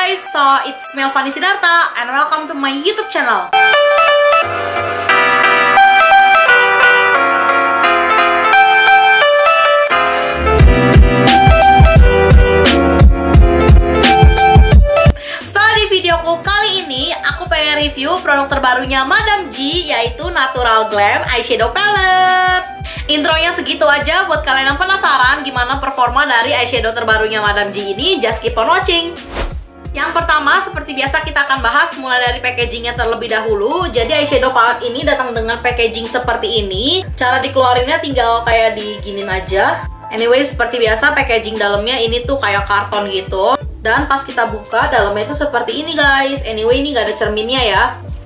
guys, so it's Melvani Sidarta and welcome to my YouTube channel. So di videoku kali ini aku pengen review produk terbarunya Madam G, yaitu Natural Glam Eyeshadow Palette. Intronya segitu aja. Buat kalian yang penasaran gimana performa dari eyeshadow terbarunya Madam G ini, just keep on watching. Yang pertama, seperti biasa kita akan bahas mulai dari packagingnya terlebih dahulu. Jadi eyeshadow palette ini datang dengan packaging seperti ini. Cara dikeluarinnya tinggal kayak diginin aja. Anyway, seperti biasa packaging dalamnya ini tuh kayak karton gitu. Dan pas kita buka, dalamnya itu seperti ini guys. Anyway, ini gak ada cerminnya ya.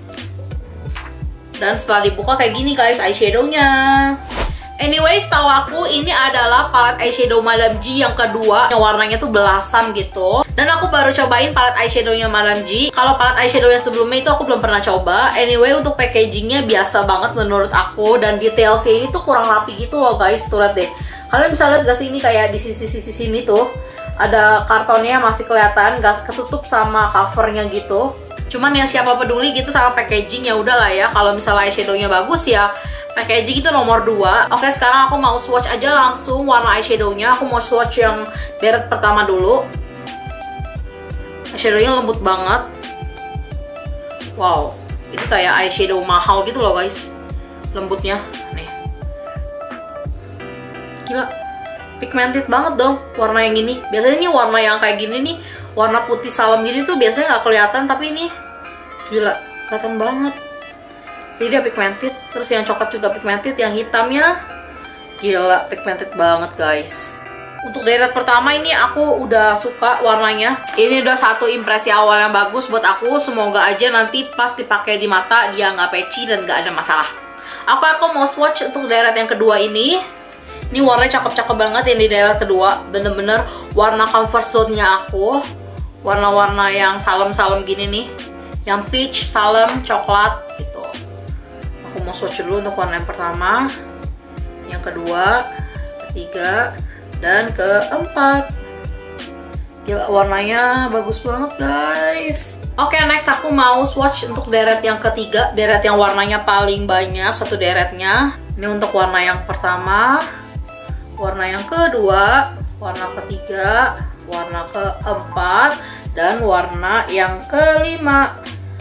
Dan setelah dibuka kayak gini guys eyeshadownya. Anyway, setahu aku ini adalah palette eyeshadow Madam G yang kedua, yang warnanya tuh belasan gitu. Dan aku baru cobain palette eyeshadownya Madam G. Kalau palette eyeshadow yang sebelumnya itu aku belum pernah coba. Anyway, untuk packagingnya biasa banget menurut aku. Dan detailsnya ini tuh kurang rapi gitu loh guys. Tuh lihat deh. Kalian bisa lihat gak sih ini kayak di sisi-sisi sini tuh ada kartonnya masih kelihatan, gak ketutup sama covernya gitu. Cuman ya siapa peduli gitu sama packaging, ya udahlah ya. Kalau misalnya eyeshadownya bagus ya packaging itu nomor 2. Oke, sekarang aku mau swatch aja langsung warna eyeshadownya. Aku mau swatch yang deret pertama dulu. Eyeshadownya lembut banget. Wow, ini kayak eyeshadow mahal gitu loh guys. Lembutnya, nih. Gila, pigmented banget dong warna yang ini. Biasanya nih warna yang kayak gini nih, warna putih salam gini tuh biasanya nggak kelihatan, tapi ini gila, kelihatan banget. Jadi dia pigmented, terus yang coklat juga pigmented, yang hitamnya gila pigmented banget guys. Untuk deret pertama ini aku udah suka warnanya. Ini udah satu impresi awal yang bagus buat aku. Semoga aja nanti pas dipakai di mata dia nggak patchy dan nggak ada masalah. Aku mau swatch untuk deret yang kedua ini. Ini warnanya cakep-cakep banget yang di deret kedua. Bener-bener warna comfort zone-nya aku. Warna-warna yang salem-salem gini nih, yang peach, salem, coklat gitu. Aku mau swatch dulu untuk warna yang pertama, yang kedua, ketiga, dan keempat. Gila, warnanya bagus banget guys. Oke, next aku mau swatch untuk deret yang ketiga, deret yang warnanya paling banyak, satu deretnya. Ini untuk warna yang pertama, warna yang kedua, warna ketiga, warna keempat, dan warna yang kelima.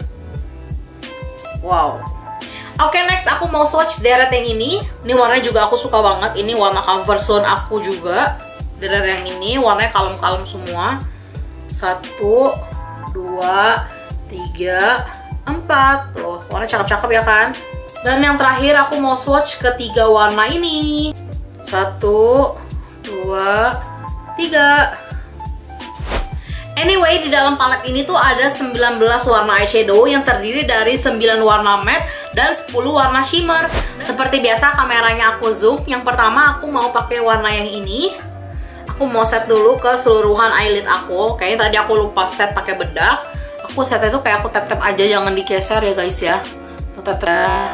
Wow. Oke, next aku mau swatch deret yang ini. Ini warnanya juga aku suka banget. Ini warna comfort zone aku juga. Deret yang ini warnanya kalem-kalem semua. 1, 2, 3, 4. Tuh, warna cakep-cakep ya kan? Dan yang terakhir aku mau swatch ketiga warna ini. 1, 2, 3. Anyway, di dalam palet ini tuh ada 19 warna eyeshadow yang terdiri dari 9 warna matte dan 10 warna shimmer. Seperti biasa kameranya aku zoom. Yang pertama aku mau pakai warna yang ini. Aku mau set dulu keseluruhan eyelid aku. Kayaknya tadi aku lupa set pakai bedak. Aku setnya tuh kayak aku tap-tap aja, jangan digeser ya guys ya. Tap-tap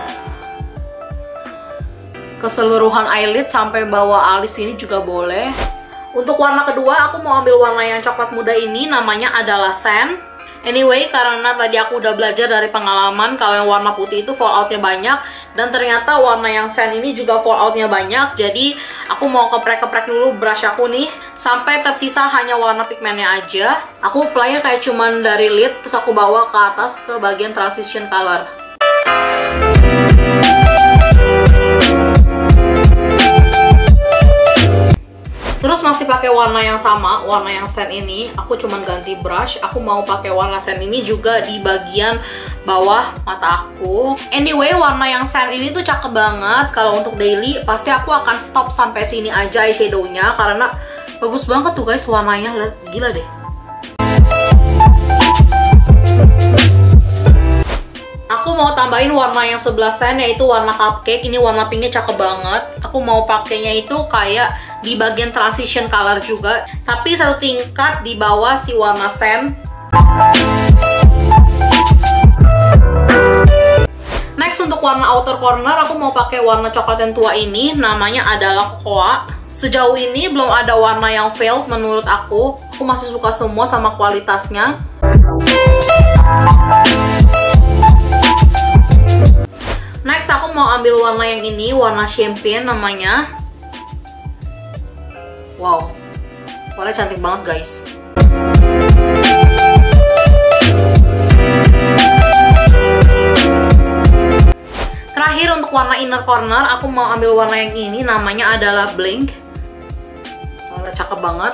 keseluruhan eyelid sampai bawah alis ini juga boleh. Untuk warna kedua, aku mau ambil warna yang coklat muda ini, namanya adalah Sand. Anyway, karena tadi aku udah belajar dari pengalaman kalau yang warna putih itu falloutnya banyak, dan ternyata warna yang Sand ini juga falloutnya banyak. Jadi aku mau keprek-keprek dulu brush aku nih, sampai tersisa hanya warna pigmennya aja. Aku apply-nya kayak cuman dari lid, terus aku bawa ke atas ke bagian transition color. Terus masih pakai warna yang sama, warna yang sand ini. Aku cuman ganti brush. Aku mau pakai warna sand ini juga di bagian bawah mata aku. Anyway, warna yang sand ini tuh cakep banget. Kalau untuk daily, pasti aku akan stop sampai sini aja eyeshadownya, karena bagus banget tuh guys warnanya. Lihat, gila deh. Aku mau tambahin warna yang sebelah sand, yaitu warna cupcake. Ini warna pinknya cakep banget. Aku mau pakainya itu kayak di bagian transition color juga, tapi satu tingkat di bawah si warna sand. Next untuk warna outer corner, aku mau pakai warna coklat yang tua ini, namanya adalah Cocoa. Sejauh ini belum ada warna yang failed menurut aku. Aku masih suka semua sama kualitasnya. Next aku mau ambil warna yang ini, warna champagne namanya. Wow, warna cantik banget guys. Terakhir untuk warna inner corner, aku mau ambil warna yang ini, namanya adalah Blink. Warna cakep banget.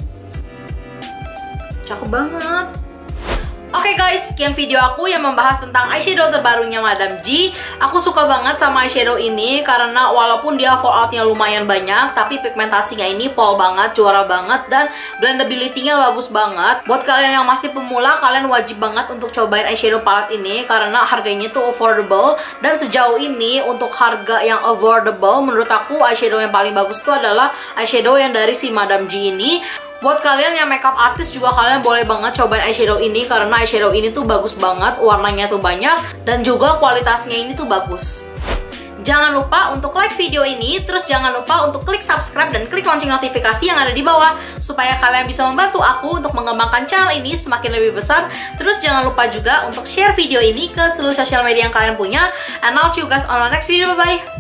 Cakep banget. Oke guys, sekian video aku yang membahas tentang eyeshadow terbarunya Madam G. Aku suka banget sama eyeshadow ini karena walaupun dia falloutnya lumayan banyak, tapi pigmentasinya ini pol banget, juara banget, dan blendability-nya bagus banget. Buat kalian yang masih pemula, kalian wajib banget untuk cobain eyeshadow palette ini karena harganya tuh affordable. Dan sejauh ini untuk harga yang affordable, menurut aku eyeshadow yang paling bagus itu adalah eyeshadow yang dari si Madam G ini. Buat kalian yang makeup artist juga kalian boleh banget cobain eyeshadow ini karena eyeshadow ini tuh bagus banget, warnanya tuh banyak, dan juga kualitasnya ini tuh bagus. Jangan lupa untuk like video ini, terus jangan lupa untuk klik subscribe dan klik lonceng notifikasi yang ada di bawah supaya kalian bisa membantu aku untuk mengembangkan channel ini semakin lebih besar. Terus jangan lupa juga untuk share video ini ke seluruh sosial media yang kalian punya. And I'll see you guys on our next video, bye-bye!